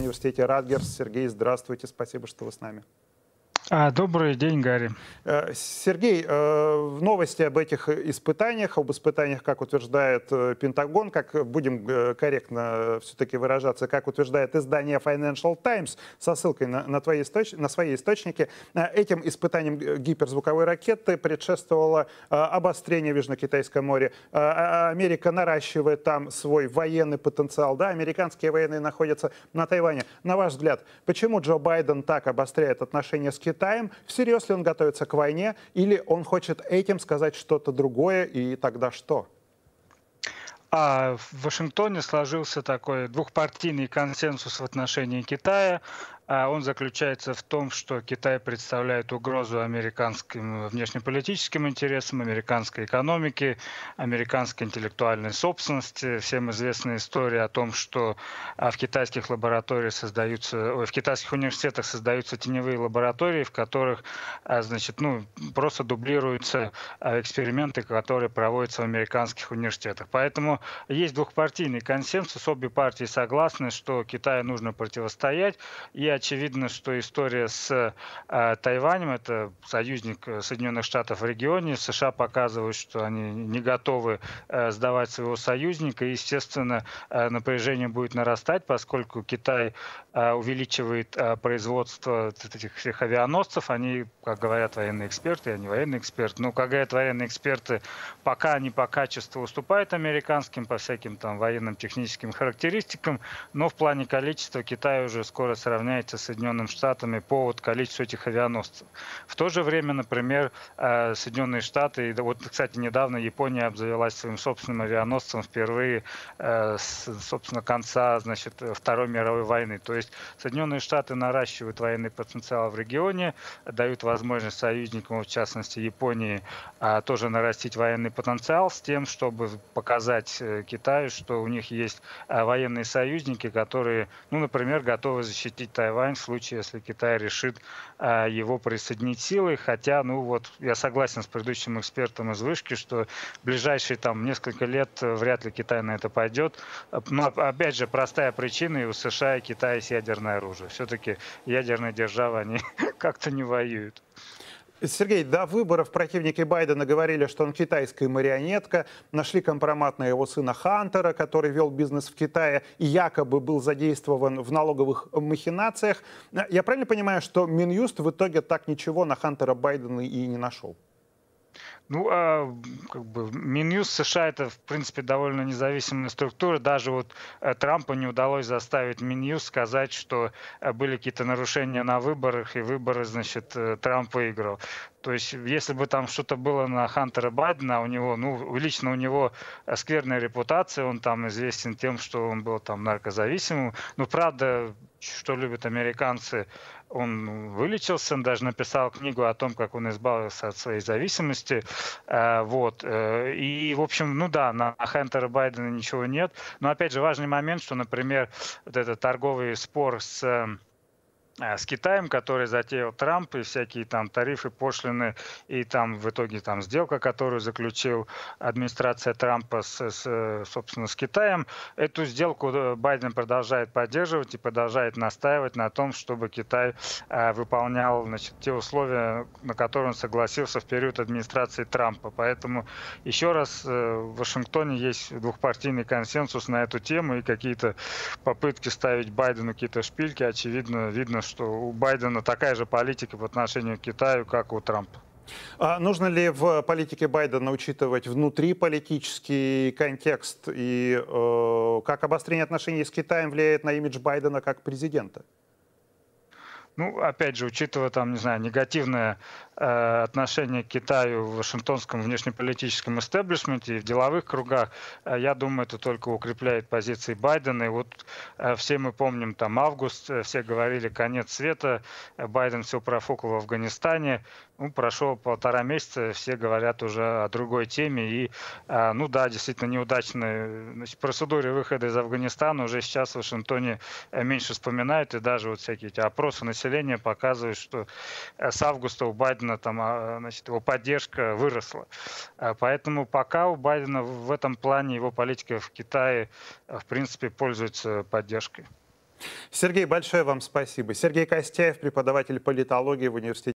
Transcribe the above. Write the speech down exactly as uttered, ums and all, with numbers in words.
университете Радгерс. Сергей, здравствуйте, спасибо, что вы с нами. Добрый день, Гарри. Сергей, новости об этих испытаниях, об испытаниях, как утверждает Пентагон, как будем корректно все-таки выражаться, как утверждает издание Financial Times со ссылкой на, на, твои источ... на свои источники, этим испытаниям гиперзвуковой ракеты предшествовало обострение в Южно-Китайском море. Америка наращивает там свой военный потенциал. Да, американские военные находятся на Тайване. На ваш взгляд, почему Джо Байден так обостряет отношения с Китаем? Китаем, всерьез ли он готовится к войне, или он хочет этим сказать что-то другое, и тогда что? А в Вашингтоне сложился такой двухпартийный консенсус в отношении Китая. Он заключается в том, что Китай представляет угрозу американским внешнеполитическим интересам, американской экономике, американской интеллектуальной собственности. Всем известна история о том, что в китайских лабораториях создаются, ой, в китайских университетах создаются теневые лаборатории, в которых, значит, ну, просто дублируются эксперименты, которые проводятся в американских университетах. Поэтому есть двухпартийный консенсус, обе партии согласны, что Китаю нужно противостоять, и очевидно, что история с э, Тайванем, это союзник Соединенных Штатов в регионе, США показывают, что они не готовы э, сдавать своего союзника, и, естественно, э, напряжение будет нарастать, поскольку Китай э, увеличивает э, производство этих всех авианосцев, они, как говорят военные эксперты, я не военный эксперт, но, как говорят военные эксперты, пока они по качеству уступают американским, по всяким там военным техническим характеристикам, но в плане количества Китай уже скоро сравняется с Соединенными Штатами по вот количеству этих авианосцев. В то же время, например, Соединенные Штаты, вот, кстати, недавно Япония обзавелась своим собственным авианосцем впервые с, собственно, конца, значит, Второй мировой войны. То есть Соединенные Штаты наращивают военный потенциал в регионе, дают возможность союзникам, в частности Японии, тоже нарастить военный потенциал с тем, чтобы показать Китаю, что у них есть военные союзники, которые, ну, например, готовы защитить Тайвань в случае, если Китай решит а, его присоединить силой. Хотя, ну вот, я согласен с предыдущим экспертом из Вышки, что в ближайшие там несколько лет вряд ли Китай на это пойдет. Но, опять же, простая причина: и у США и Китая есть ядерное оружие. Все-таки ядерные державы, они как-то не воюют. Сергей, до выборов противники Байдена говорили, что он китайская марионетка. Нашли компромат на его сына Хантера, который вел бизнес в Китае и якобы был задействован в налоговых махинациях. Я правильно понимаю, что Минюст в итоге так ничего на Хантера Байдена и не нашел? Ну, а, как бы, Минюст США — это, в принципе, довольно независимая структура. Даже вот Трампу не удалось заставить Минюст сказать, что были какие-то нарушения на выборах, и выборы, значит, Трамп выиграл. То есть, если бы там что-то было на Хантера Байдена, у него, ну, лично у него скверная репутация, он там известен тем, что он был там наркозависимым. Ну, правда, что любят американцы, он вылечился, он даже написал книгу о том, как он избавился от своей зависимости. Вот. И, в общем, ну да, на Хантера Байдена ничего нет. Но, опять же, важный момент, что, например, вот этот торговый спор с... с Китаем, который затеял Трамп, и всякие там тарифы, пошлины, и там в итоге там сделка, которую заключил администрация Трампа с, с, собственно, с Китаем, эту сделку Байден продолжает поддерживать и продолжает настаивать на том, чтобы Китай э, выполнял, значит, те условия, на которые он согласился в период администрации Трампа. Поэтому еще раз, э, в Вашингтоне есть двухпартийный консенсус на эту тему, и какие-то попытки ставить Байдену какие-то шпильки, очевидно, видно, что у Байдена такая же политика по отношению к Китаю, как у Трампа. А нужно ли в политике Байдена учитывать внутриполитический контекст и э, как обострение отношений с Китаем влияет на имидж Байдена как президента? Ну, опять же, учитывая там, не знаю, негативное э, отношение к Китаю в вашингтонском внешнеполитическом истеблишменте и в деловых кругах, э, я думаю, это только укрепляет позиции Байдена. И вот э, все мы помним там август, э, все говорили конец света, э, Байден все профукал в Афганистане. Ну, прошло полтора месяца, все говорят уже о другой теме. И, э, ну да, действительно неудачной, значит, процедуре выхода из Афганистана уже сейчас в Вашингтоне меньше вспоминают, и даже вот всякие эти опросы населения показывают, что с августа у Байдена там, значит, его поддержка выросла. Поэтому пока у Байдена в этом плане его политика в Китае, в принципе, пользуется поддержкой. Сергей, большое вам спасибо. Сергей Костяев, преподаватель политологии в университете